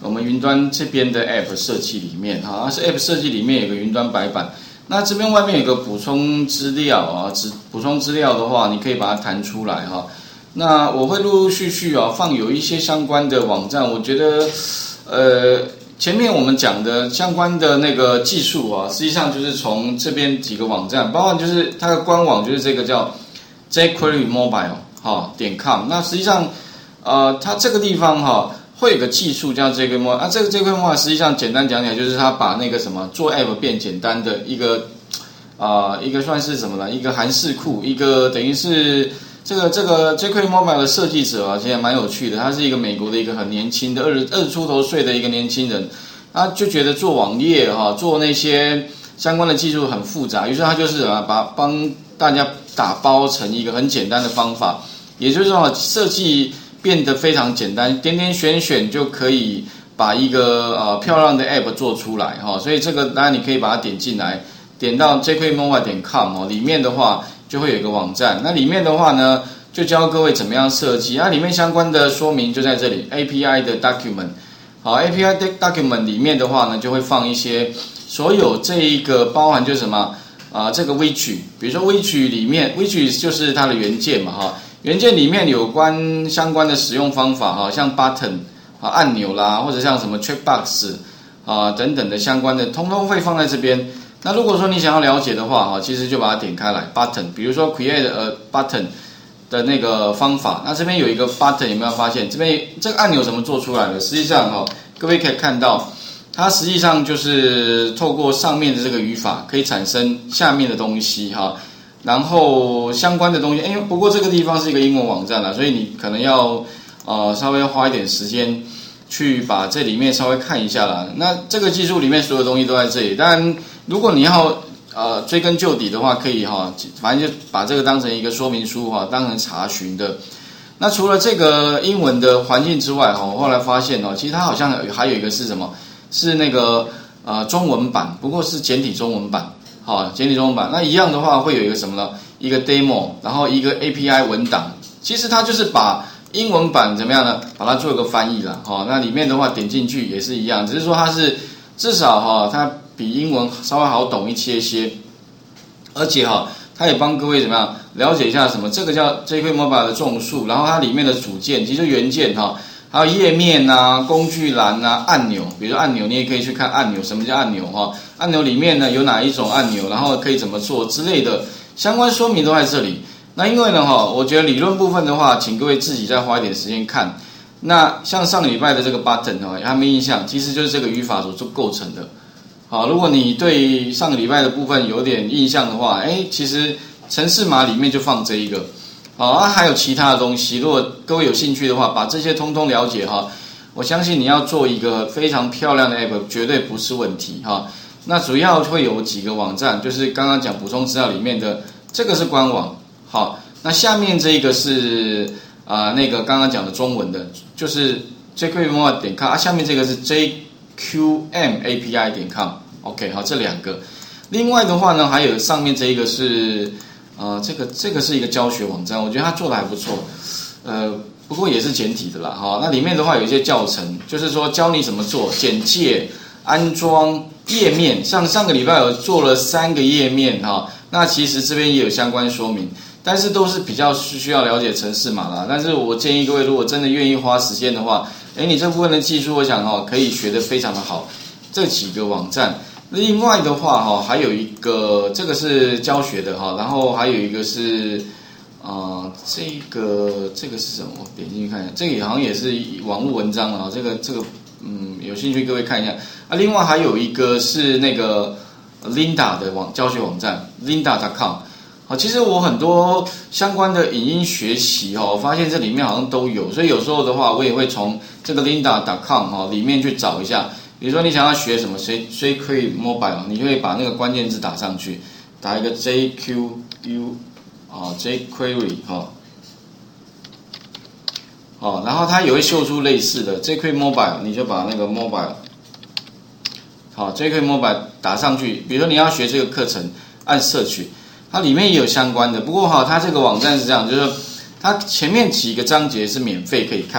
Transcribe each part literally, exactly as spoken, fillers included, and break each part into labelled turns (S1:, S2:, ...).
S1: 我们云端这边的 App 设计里面哈，是 App 设计里面有个云端白板。那这边外面有个补充资料啊，补充资料的话，你可以把它弹出来哈。那我会陆陆续续啊放有一些相关的网站，我觉得呃前面我们讲的相关的那个技术啊，实际上就是从这边几个网站，包括就是它的官网就是这个叫 jQuery Mobile 哈点 com。那实际上呃它这个地方哈。会有个技术叫 jQuery Mobile， 啊，这个 jQuery Mobile 实际上简单讲起来就是它把那个什么做 App 变简单的一个啊、呃、一个算是什么呢？一个函式库，一个等于是这个这个 jQuery Mobile 的设计者啊，其实蛮有趣的。他是一个美国的一个很年轻的二十二十出头岁的一个年轻人，他就觉得做网页哈、啊，做那些相关的技术很复杂，于是他就是啊把帮大家打包成一个很简单的方法，也就是说设计。变得非常简单，点点选选就可以把一个呃漂亮的 App 做出来哈、哦，所以这个当然你可以把它点进来，点到 jQuery Mobile 点 com 哦，里面的话就会有一个网站，那里面的话呢就教各位怎么样设计，那、啊、里面相关的说明就在这里 A P I 的 document， 好 A P I 的 document 里面的话呢就会放一些所有这一个包含就是什么啊、呃、这个 widget， 比如说 widget 里面 widget 就是它的元件嘛哈。哦元件里面有关相关的使用方法哈，像 button 啊按钮啦，或者像什么 checkbox 啊等等的相关的，通通会放在这边。那如果说你想要了解的话哈，其实就把它点开来 button， 比如说 create a button 的那个方法，那这边有一个 button， 有没有发现？这边这个按钮怎么做出来的？实际上哈，各位可以看到，它实际上就是透过上面的这个语法，可以产生下面的东西哈。然后相关的东西，哎，不过这个地方是一个英文网站啦，所以你可能要呃稍微花一点时间去把这里面稍微看一下啦。那这个技术里面所有东西都在这里，当然如果你要呃追根究底的话，可以哈、哦，反正就把这个当成一个说明书哈、哦，当成查询的。那除了这个英文的环境之外哈，我后来发现哦，其实它好像还有一个是什么？是那个呃中文版，不过是简体中文版。好，简体中文版那一样的话，会有一个什么呢？一个 demo， 然后一个 A P I 文档。其实它就是把英文版怎么样呢？把它做一个翻译啦。哈，那里面的话点进去也是一样，只是说它是至少哈，它比英文稍微好懂一些些，而且哈，它也帮各位怎么样了解一下什么？这个叫 jQuery Mobile 的种树，然后它里面的组件，其实元件哈。还有页面啊、工具栏啊、按钮，比如说按钮，你也可以去看按钮，什么叫按钮哈？按钮里面呢有哪一种按钮，然后可以怎么做之类的相关说明都在这里。那因为呢哈，我觉得理论部分的话，请各位自己再花一点时间看。那像上个礼拜的这个 button 哈，还没印象，其实就是这个语法所做构成的。好，如果你对上个礼拜的部分有点印象的话，哎，其实程式码里面就放这一个。好啊，还有其他的东西，如果各位有兴趣的话，把这些通通了解哈，我相信你要做一个非常漂亮的 app 绝对不是问题哈。那主要会有几个网站，就是刚刚讲补充资料里面的，这个是官网，好，那下面这个是啊、呃、那个刚刚讲的中文的，就是 jQuery Mobile 点 com 啊，下面这个是 J Q M A P I 点 com，OK， 好，这两个。另外的话呢，还有上面这一个是。呃，这个这个是一个教学网站，我觉得它做的还不错，呃，不过也是简体的啦，哈、哦。那里面的话有一些教程，就是说教你怎么做简介、安装页面。像上个礼拜有做了三个页面哈、哦，那其实这边也有相关说明，但是都是比较需要了解程式码啦。但是我建议各位，如果真的愿意花时间的话，哎，你这部分的技术，我想哈、哦、可以学得非常的好。这几个网站。另外的话哈，还有一个这个是教学的哈，然后还有一个是啊、呃，这个这个是什么？我点进去看一下，这个好像也是网络文章啊，这个这个嗯，有兴趣各位看一下啊。另外还有一个是那个 Linda 的网教学网站 linda 点 com。好，其实我很多相关的影音学习哈，我发现这里面好像都有，所以有时候的话，我也会从这个 linda 点 com 哈里面去找一下。比如说你想要学什么 jQuery Mobile， 你就会把那个关键字打上去，打一个 J Q U 啊 jQuery 哈，哦，然后它也会秀出类似的 jQuery Mobile， 你就把那个 Mobile 好 jQuery Mobile 打上去。比如说你要学这个课程，按摄取，它里面也有相关的。不过哈，它这个网站是这样，就是说它前面几个章节是免费可以看。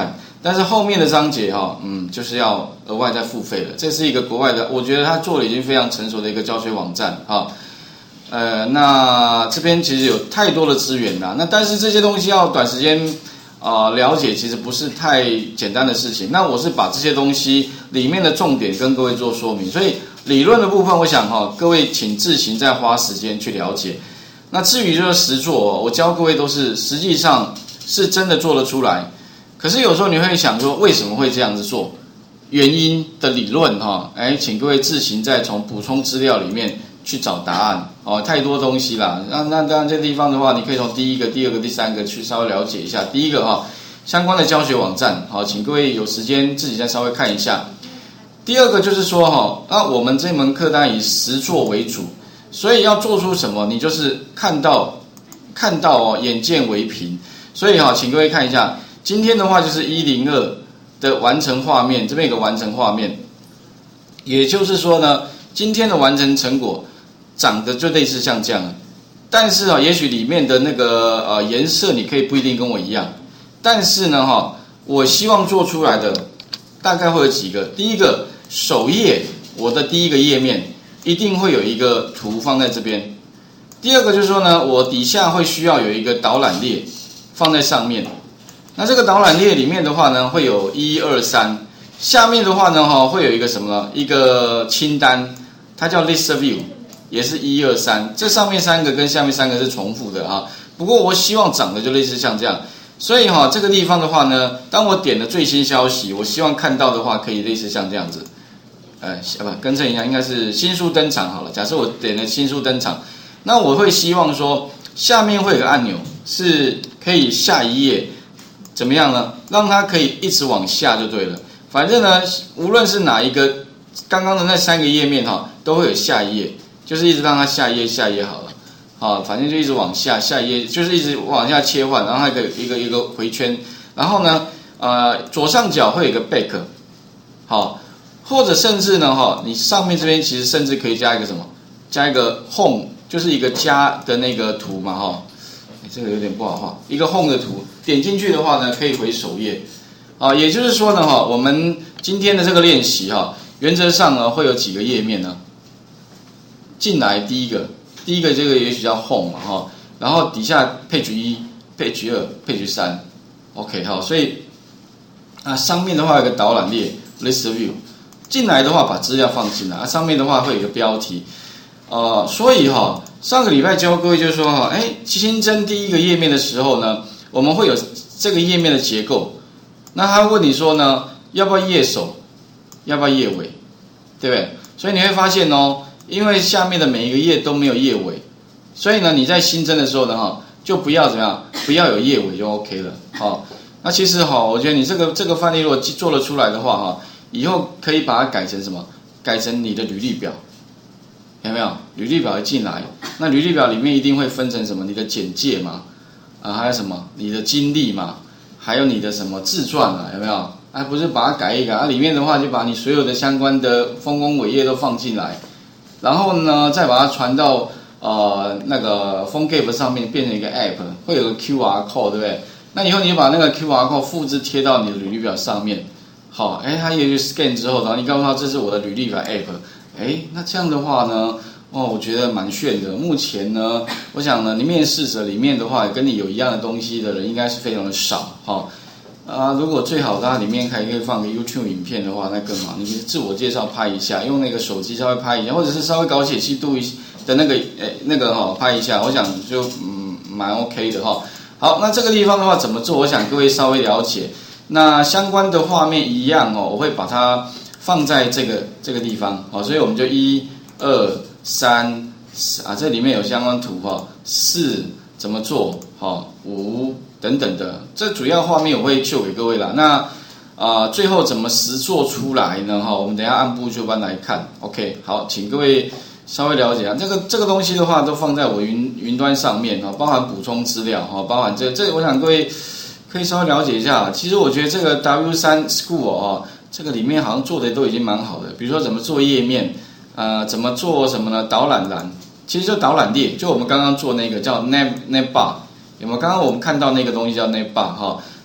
S1: 但是后面的章节哈，嗯，就是要额外再付费了。这是一个国外的，我觉得他做的已经非常成熟的一个教学网站哈。呃，那这边其实有太多的资源啦，那但是这些东西要短时间啊、呃、了解，其实不是太简单的事情。那我是把这些东西里面的重点跟各位做说明，所以理论的部分，我想哈，各位请自行再花时间去了解。那至于就是实作，我教各位都是实际上是真的做得出来。可是有时候你会想说，为什么会这样子做？原因的理论哈，哎，请各位自行再从补充资料里面去找答案哦，太多东西啦。那那当然这地方的话，你可以从第一个、第二个、第三个去稍微了解一下。第一个哈，相关的教学网站，好，请各位有时间自己再稍微看一下。第二个就是说哈，那我们这门课当然以实作为主，所以要做出什么，你就是看到看到哦，眼见为凭。所以哈，请各位看一下。今天的话就是一零二的完成画面，这边有个完成画面，也就是说呢，今天的完成成果长得就类似像这样，但是啊，也许里面的那个呃颜色你可以不一定跟我一样，但是呢哈，我希望做出来的大概会有几个，第一个首页我的第一个页面一定会有一个图放在这边，第二个就是说呢，我底下会需要有一个导览列放在上面。那这个导览列里面的话呢，会有一二三，下面的话呢，哈，会有一个什么呢？一个清单，它叫 list view， 也是一二三，这上面三个跟下面三个是重复的啊。不过我希望长得就类似像这样，所以哈，这个地方的话呢，当我点了最新消息，我希望看到的话，可以类似像这样子，呃，不，更正一下，应该是新书登场好了。假设我点了新书登场，那我会希望说，下面会有个按钮，是可以下一页。怎么样呢？让它可以一直往下就对了。反正呢，无论是哪一个，刚刚的那三个页面哈，都会有下一页，就是一直让它下一页下一页好了。好，反正就一直往下，下一页就是一直往下切换，然后它一个一个一个回圈。然后呢，呃，左上角会有一个 back， 好，或者甚至呢哈，你上面这边其实甚至可以加一个什么？加一个 home， 就是一个加的那个图嘛哈。这个有点不好画，一个 home 的图，点进去的话呢，可以回首页，啊，也就是说呢，哈，我们今天的这个练习哈，原则上呢会有几个页面呢？进来第一个，第一个这个也许叫 home 嘛哈，然后底下 page 一、page 二、page 三 ，OK 好，所以啊上面的话有个导览列 list view， 进来的话把资料放进来，啊上面的话会有一个标题，呃，所以哈。上个礼拜教各位就是说哈，哎，新增第一个页面的时候呢，我们会有这个页面的结构。那他问你说呢，要不要页首，要不要页尾，对不对？所以你会发现哦，因为下面的每一个页都没有页尾，所以呢，你在新增的时候呢，哈，就不要怎么样，不要有页尾就 OK 了。好，那其实哈，我觉得你这个这个范例如果做得出来的话哈，以后可以把它改成什么？改成你的履历表。有没有履历表一进来？那履历表里面一定会分成什么？你的简介嘛，啊，还有什么？你的经历嘛，还有你的什么自传啊？有没有？啊，不是把它改一改，啊，里面的话就把你所有的相关的丰功伟业都放进来，然后呢，再把它传到呃那个 PhoneGap 上面，变成一个 App， 会有个 Q R code， 对不对？那以后你就把那个 Q R code 复制贴到你的履历表上面，好，哎，它也就 scan 之后，然后你告诉他这是我的履历表 App。哎，那这样的话呢，哦，我觉得蛮炫的。目前呢，我想呢，你面试者里面的话，跟你有一样的东西的人，应该是非常的少，哈、哦。啊，如果最好它里面还可以放个 YouTube 影片的话，那更好。你自我介绍拍一下，用那个手机稍微拍一下，或者是稍微搞解析度的那个，诶，那个哈、哦、拍一下，我想就嗯蛮 OK 的哈、哦。好，那这个地方的话怎么做？我想各位稍微了解。那相关的画面一样哦，我会把它。放在这个这个地方，好，所以我们就一、二、三啊，这里面有相关图哈，四怎么做，好，五等等的，这主要画面我会秀给各位啦。那啊、呃，最后怎么实做出来呢？哈，我们等一下按部就班来看。OK， 好，请各位稍微了解啊，这个这个东西的话，都放在我云云端上面哈，包含补充资料哈，包含这这，我想各位可以稍微了解一下。其实我觉得这个 W 三 School 哦。这个里面好像做的都已经蛮好的，比如说怎么做页面，呃，怎么做什么呢？导览栏，其实就导览列，就我们刚刚做那个叫 nav nav bar，有没有？刚刚我们看到那个东西叫 nav bar 哈，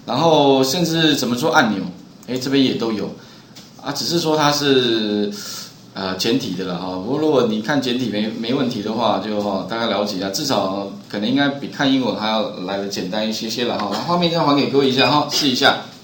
S1: 然后甚至怎么做按钮，哎，这边也都有啊，只是说它是呃简体的了哈。不过如果你看简体没没问题的话，就哈大概了解一下，至少可能应该比看英文还要来的简单一些些了哈。画面再还给各位一下哈，试一下。